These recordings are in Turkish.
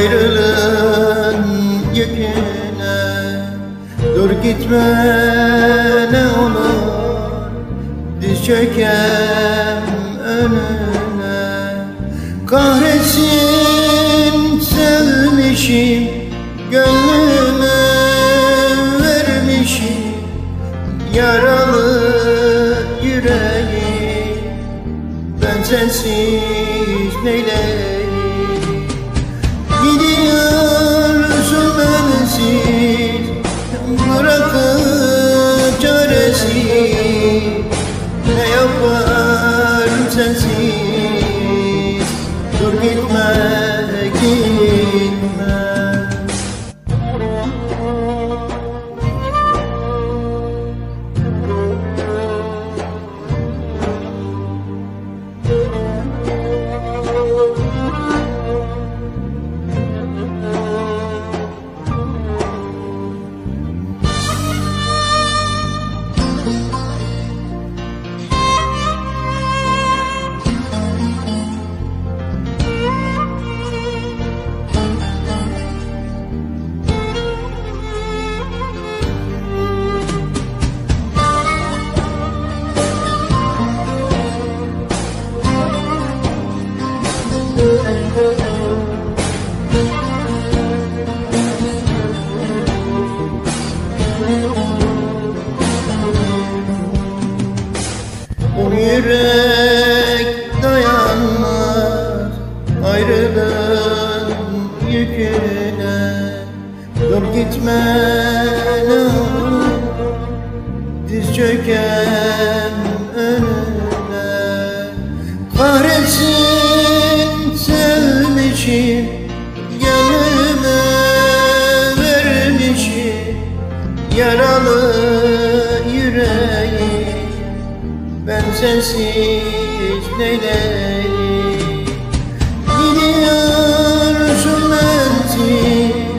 ayrılığın yüküne. Dur gitme ne olur, diz çökem önüne. Kahretsin sevmişim, gönlümü vermişim, yaralı yüreği ben sensiz neyleyim. Gidiyorsun bensiz, bırakıp çaresiz, ne yaparım sensiz. Dur gitme, gitme. Bu yürek dayanmaz ayrılığın yüküne. Dur gitme ne olur, diz çökem önüne. Kahretsin sevmişim, gönlümü vermişim, yaralı yüreği ben sensiz neyleyim. Gidiyorsun bensiz,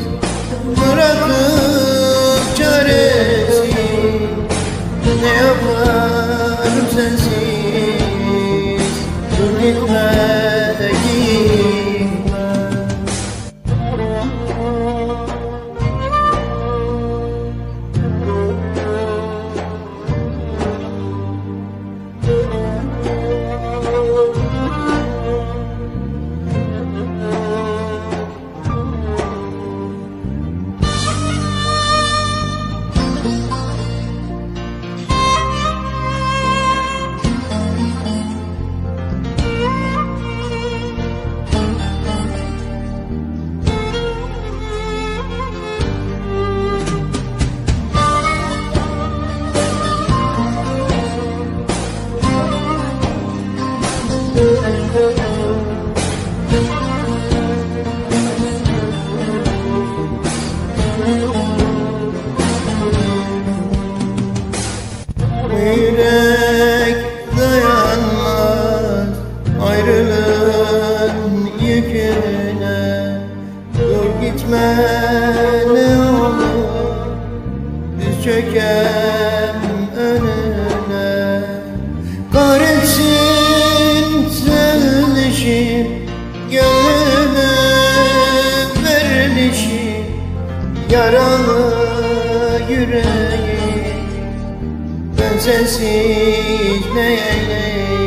bırakıp çaresiz, ne yaparım sensiz. Dur gitme, gitme. Bu yürek dayanmaz ayrılığın yüküne. Dur gitme ne olur, diz çökem önüne. Kahretsin sevmişim, gönlümü vermişim, yaralı yüreği ben sensiz neyleyim.